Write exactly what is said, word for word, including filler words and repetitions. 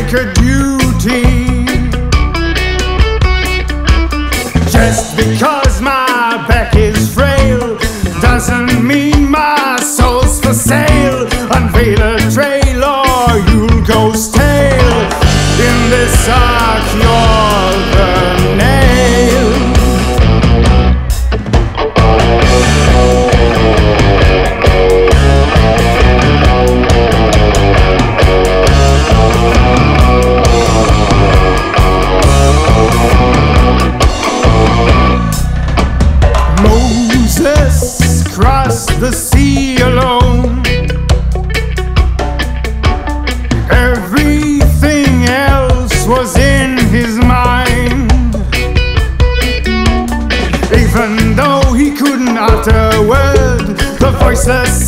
sacred duty. Just because my back is frail doesn't mean my soul's for sale. Unveil a trail or you'll go stale. In this arc you're the nail. Moses crossed the sea alone. Everything else was in his mind. Even though he couldn't utter a word, the voiceless